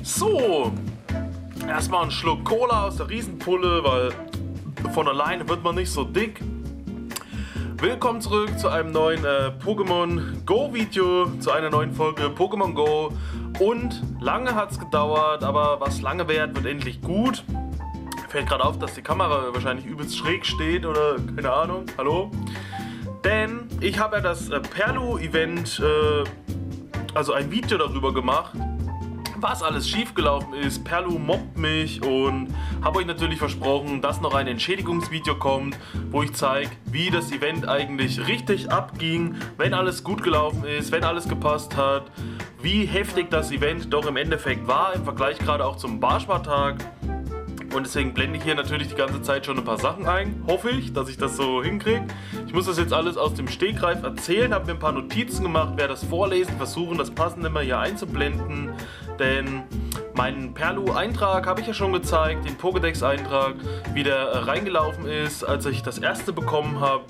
So, erstmal einen Schluck Cola aus der Riesenpulle, weil von alleine wird man nicht so dick. Willkommen zurück zu einem neuen Pokémon Go Video, zu einer neuen Folge Pokémon Go. Und lange hat es gedauert, aber was lange währt, wird endlich gut. Fällt gerade auf, dass die Kamera wahrscheinlich übelst schräg steht oder keine Ahnung, hallo. Denn ich habe ja das Perlu-Event, also ein Video darüber gemacht, was alles schiefgelaufen ist. Perlu mobbt mich und habe euch natürlich versprochen, dass noch ein Entschädigungsvideo kommt, wo ich zeige, wie das Event eigentlich richtig abging, wenn alles gut gelaufen ist, wenn alles gepasst hat, wie heftig das Event doch im Endeffekt war, im Vergleich gerade auch zum Barschmartag. Und deswegen blende ich hier natürlich die ganze Zeit schon ein paar Sachen ein. Hoffe ich, dass ich das so hinkriege. Ich muss das jetzt alles aus dem Stegreif erzählen, habe mir ein paar Notizen gemacht, werde das vorlesen, versuchen das Passende mal hier einzublenden. Denn meinen Perlu-Eintrag habe ich ja schon gezeigt, den Pokédex-Eintrag, wie der reingelaufen ist, als ich das erste bekommen habe.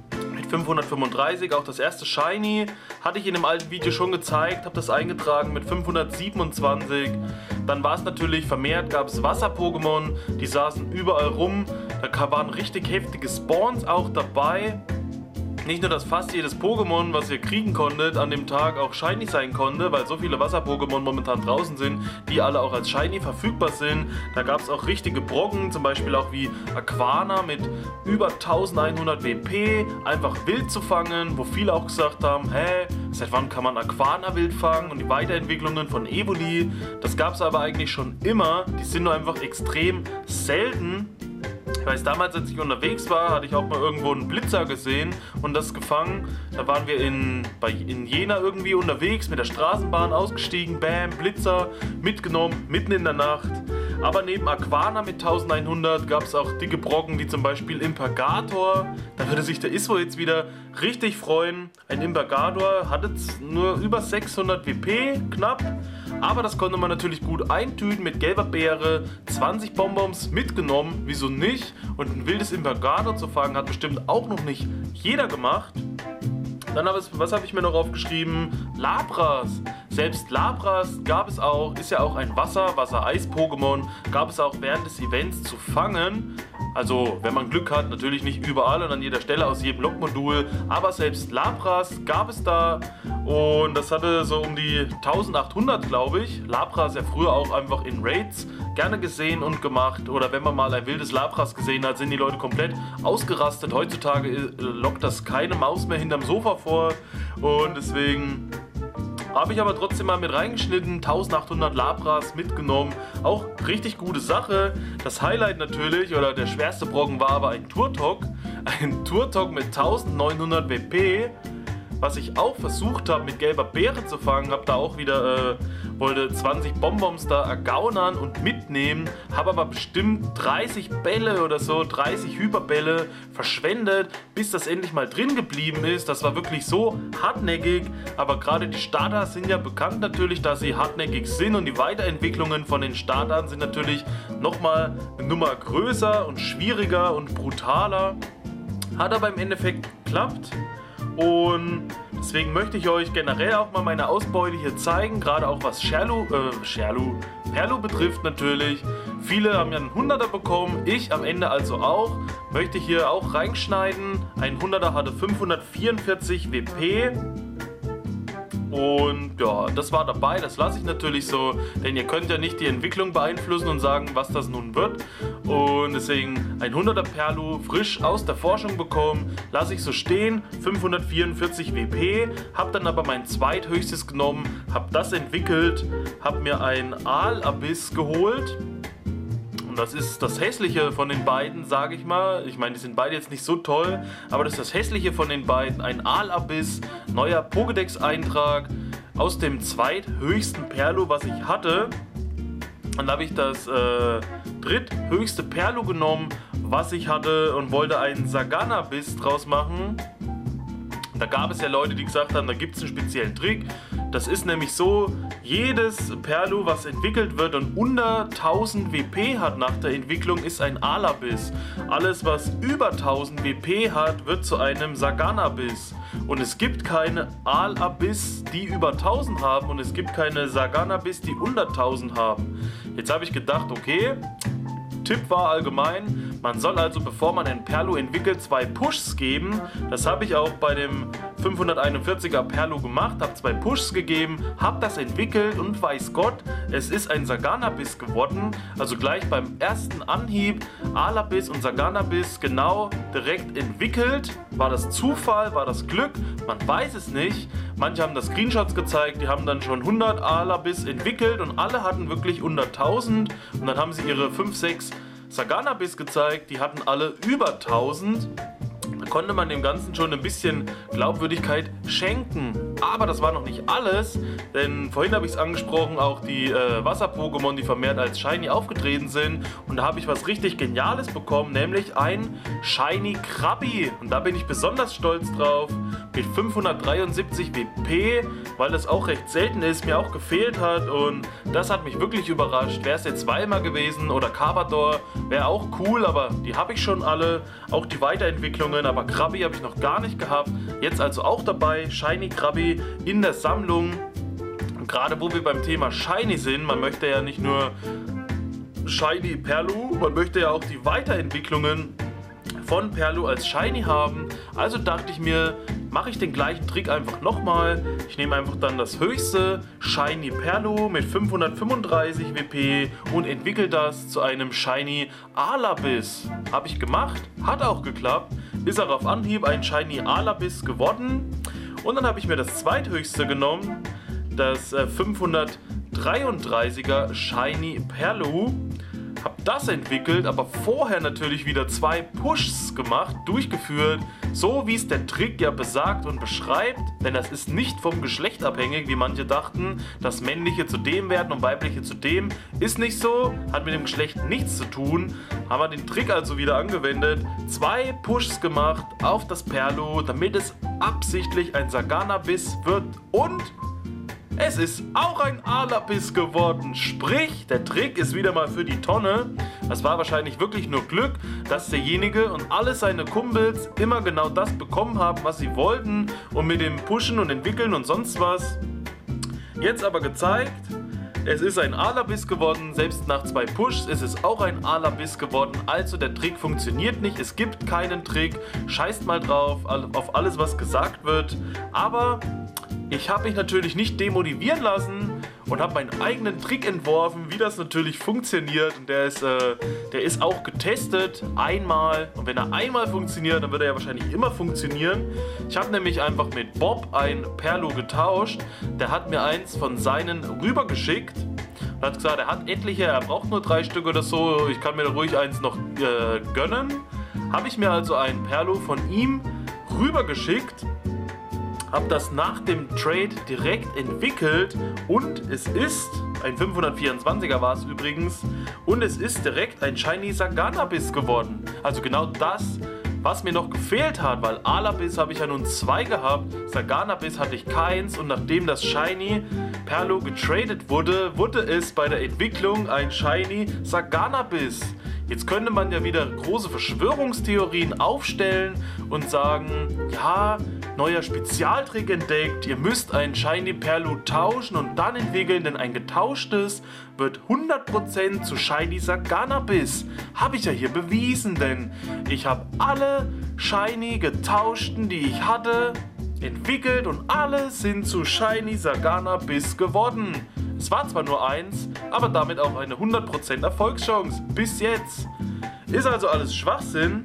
535, auch das erste Shiny, hatte ich in dem alten Video schon gezeigt, habe das eingetragen mit 527. Dann war es natürlich vermehrt, gab es Wasser-Pokémon, die saßen überall rum, da waren richtig heftige Spawns auch dabei. Nicht nur, dass fast jedes Pokémon, was ihr kriegen konntet, an dem Tag auch Shiny sein konnte, weil so viele Wasser-Pokémon momentan draußen sind, die alle auch als Shiny verfügbar sind. Da gab es auch richtige Brocken, zum Beispiel auch wie Aquana mit über 1100 WP, einfach wild zu fangen, wo viele auch gesagt haben, hä, seit wann kann man Aquana wild fangen? Und die Weiterentwicklungen von Evoli, das gab es aber eigentlich schon immer, die sind nur einfach extrem selten. Ich weiß, damals, als ich unterwegs war, hatte ich auch mal irgendwo einen Blitzer gesehen und das gefangen. Da waren wir in Jena irgendwie unterwegs, mit der Straßenbahn ausgestiegen, bam, Blitzer, mitgenommen, mitten in der Nacht. Aber neben Aquana mit 1100 gab es auch dicke Brocken, wie zum Beispiel Impergator. Da würde sich der Iswo jetzt wieder richtig freuen. Ein Impergator hatte nur über 600 WP, knapp. Aber das konnte man natürlich gut eintüten mit gelber Beere, 20 Bonbons mitgenommen, wieso nicht? Und ein wildes Impergator zu fangen hat bestimmt auch noch nicht jeder gemacht. Dann was habe ich mir noch aufgeschrieben? Lapras. Selbst Lapras gab es auch, ist ja auch ein Wasser-Eis-Pokémon, gab es auch während des Events zu fangen. Also, wenn man Glück hat, natürlich nicht überall und an jeder Stelle aus jedem Lokmodul, aber selbst Lapras gab es da und das hatte so um die 1800, glaube ich. Lapras ja früher auch einfach in Raids gerne gesehen und gemacht, oder wenn man mal ein wildes Lapras gesehen hat, sind die Leute komplett ausgerastet. Heutzutage lockt das keine Maus mehr hinterm Sofa vor und deswegen habe ich aber trotzdem mal mit reingeschnitten, 1800 Lapras mitgenommen, auch richtig gute Sache. Das Highlight natürlich, oder der schwerste Brocken war aber ein Turtok mit 1900 WP, was ich auch versucht habe mit gelber Beere zu fangen, habe da auch wieder, wollte 20 Bonbons da ergaunern und mitnehmen, habe aber bestimmt 30 Bälle oder so, 30 Hyperbälle verschwendet, bis das endlich mal drin geblieben ist. Das war wirklich so hartnäckig, aber gerade die Starter sind ja bekannt natürlich, dass sie hartnäckig sind und die Weiterentwicklungen von den Startern sind natürlich nochmal eine Nummer größer und schwieriger und brutaler. Hat aber im Endeffekt geklappt. Und deswegen möchte ich euch generell auch mal meine Ausbeute hier zeigen, gerade auch was Perlu betrifft natürlich. Viele haben ja einen 100er bekommen, ich am Ende also auch. Möchte hier auch reinschneiden. Ein 100er hatte 544 WP. Und ja, das war dabei, das lasse ich natürlich so, denn ihr könnt ja nicht die Entwicklung beeinflussen und sagen, was das nun wird. Und deswegen ein 100er Perlu frisch aus der Forschung bekommen, lasse ich so stehen, 544 WP, habe dann aber mein zweithöchstes genommen, habe das entwickelt, habe mir ein Aalabyss geholt. Das ist das Hässliche von den beiden, sage ich mal. Ich meine, die sind beide jetzt nicht so toll, aber das ist das Hässliche von den beiden. Ein Aalabyss, neuer Pokédex-Eintrag aus dem zweithöchsten Perlu, was ich hatte. Dann habe ich das dritthöchste Perlu genommen, was ich hatte, und wollte einen Saganabyss draus machen. Da gab es ja Leute, die gesagt haben, da gibt es einen speziellen Trick. Das ist nämlich so, jedes Perlu, was entwickelt wird und unter 1000 WP hat nach der Entwicklung, ist ein Alabis. Alles, was über 1000 WP hat, wird zu einem Saganabis. Und es gibt keine Alabis, die über 1000 haben, und es gibt keine Saganabis, die unter 1000 haben. Jetzt habe ich gedacht, okay, Tipp war allgemein, man soll also, bevor man ein Perlu entwickelt, 2 Pushs geben. Das habe ich auch bei dem 541er Perlu gemacht, habe 2 Pushs gegeben, habe das entwickelt und weiß Gott, es ist ein Saganabis geworden. Also gleich beim ersten Anhieb Alabis und Saganabis genau direkt entwickelt. War das Zufall, war das Glück? Man weiß es nicht. Manche haben das Screenshots gezeigt, die haben dann schon 100 Alabis entwickelt und alle hatten wirklich unter 1000, und dann haben sie ihre 5, 6 Saganabis gezeigt, die hatten alle über 1000. Da konnte man dem Ganzen schon ein bisschen Glaubwürdigkeit schenken. Aber das war noch nicht alles, denn vorhin habe ich es angesprochen, auch die Wasser-Pokémon, die vermehrt als Shiny aufgetreten sind. Und da habe ich was richtig Geniales bekommen, nämlich ein Shiny Krabby. Und da bin ich besonders stolz drauf, mit 573 WP, weil das auch recht selten ist, mir auch gefehlt hat. Und das hat mich wirklich überrascht. Wäre es jetzt zweimal gewesen oder Cavador, wäre auch cool, aber die habe ich schon alle. Auch die Weiterentwicklungen, aber Krabby habe ich noch gar nicht gehabt. Jetzt also auch dabei, Shiny Krabby in der Sammlung. Und gerade wo wir beim Thema Shiny sind, man möchte ja nicht nur Shiny Perlu, man möchte ja auch die Weiterentwicklungen von Perlu als Shiny haben. Also dachte ich mir, mache ich den gleichen Trick einfach nochmal. Ich nehme einfach dann das höchste Shiny Perlu mit 535 WP und entwickle das zu einem Shiny Alabis. Habe ich gemacht, hat auch geklappt. Ist auch auf Anhieb ein Shiny Alabis geworden. Und dann habe ich mir das zweithöchste genommen, das 533er Shiny Perlu. Habe das entwickelt, aber vorher natürlich wieder 2 Pushs gemacht, durchgeführt, so wie es der Trick ja besagt und beschreibt, denn das ist nicht vom Geschlecht abhängig, wie manche dachten, dass männliche zu dem werden und weibliche zu dem, ist nicht so, hat mit dem Geschlecht nichts zu tun. Haben wir den Trick also wieder angewendet, 2 Pushs gemacht auf das Perlu, damit es absichtlich ein Saganabis wird, und es ist auch ein Alabis geworden, sprich, der Trick ist wieder mal für die Tonne. Das war wahrscheinlich wirklich nur Glück, dass derjenige und alle seine Kumpels immer genau das bekommen haben, was sie wollten, und mit dem Pushen und Entwickeln und sonst was. Jetzt aber gezeigt, es ist ein Alabis geworden, selbst nach 2 Pushs ist es auch ein Alabis geworden, also der Trick funktioniert nicht, es gibt keinen Trick, scheißt mal drauf, auf alles, was gesagt wird, aber ich habe mich natürlich nicht demotivieren lassen und habe meinen eigenen Trick entworfen, wie das natürlich funktioniert. Und der ist auch getestet, einmal. Und wenn er einmal funktioniert, dann wird er ja wahrscheinlich immer funktionieren. Ich habe nämlich einfach mit Bob ein Perlu getauscht. Der hat mir eins von seinen rübergeschickt und hat gesagt, er hat etliche, er braucht nur 3 Stück oder so. Ich kann mir da ruhig eins noch gönnen. Habe ich mir also ein Perlu von ihm rübergeschickt. Habe das nach dem Trade direkt entwickelt, und es ist, ein 524er war es übrigens, und es ist direkt ein Shiny Saganabis geworden. Also genau das, was mir noch gefehlt hat, weil Alabis habe ich ja nun 2 gehabt, Saganabis hatte ich keins, und nachdem das Shiny Perlu getradet wurde, wurde es bei der Entwicklung ein Shiny Saganabis. Jetzt könnte man ja wieder große Verschwörungstheorien aufstellen und sagen, ja, neuer Spezialtrick entdeckt, ihr müsst ein Shiny Perlu tauschen und dann entwickeln, denn ein getauschtes wird 100% zu Shiny Saganabis. Habe ich ja hier bewiesen, denn ich habe alle Shiny getauschten, die ich hatte, entwickelt, und alle sind zu Shiny Saganabis geworden. Es war zwar nur eins, aber damit auch eine 100% Erfolgschance. Bis jetzt. Ist also alles Schwachsinn.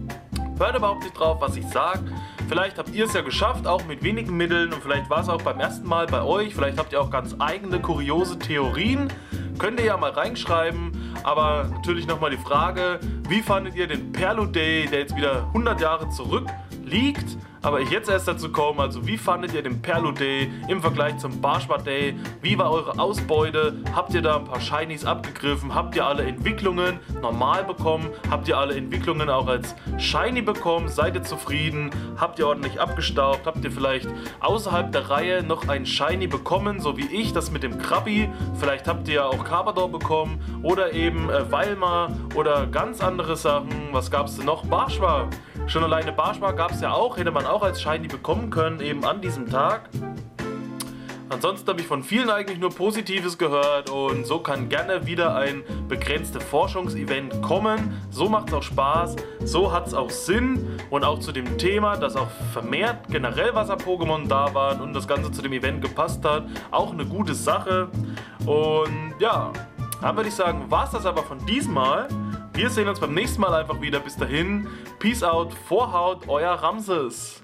Hört überhaupt nicht drauf, was ich sage. Vielleicht habt ihr es ja geschafft, auch mit wenigen Mitteln, und vielleicht war es auch beim ersten Mal bei euch. Vielleicht habt ihr auch ganz eigene, kuriose Theorien. Könnt ihr ja mal reinschreiben. Aber natürlich nochmal die Frage, wie fandet ihr den Perlu Day, der jetzt wieder 100 Jahre zurück liegt, aber ich jetzt erst dazu komme. Also wie fandet ihr den Perlu Day im Vergleich zum Barschbar Day? Wie war eure Ausbeute? Habt ihr da ein paar Shinies abgegriffen? Habt ihr alle Entwicklungen normal bekommen? Habt ihr alle Entwicklungen auch als Shiny bekommen? Seid ihr zufrieden? Habt ihr ordentlich abgestaubt? Habt ihr vielleicht außerhalb der Reihe noch ein Shiny bekommen, so wie ich, das mit dem Krabby? Vielleicht habt ihr ja auch Carbador bekommen oder eben Weilmar oder ganz andere Sachen. Was gab es denn noch? Barschbar. Schon alleine Barschbar gab es ja auch, hätte man auch als Shiny bekommen können, eben an diesem Tag. Ansonsten habe ich von vielen eigentlich nur Positives gehört und so kann gerne wieder ein begrenztes Forschungsevent kommen. So macht es auch Spaß, so hat es auch Sinn und auch zu dem Thema, dass auch vermehrt generell Wasser-Pokémon da waren und das Ganze zu dem Event gepasst hat, auch eine gute Sache. Und ja, dann würde ich sagen, war es das aber von diesem Mal. Wir sehen uns beim nächsten Mal einfach wieder. Bis dahin, Peace out, Vorhaut, euer Ramses.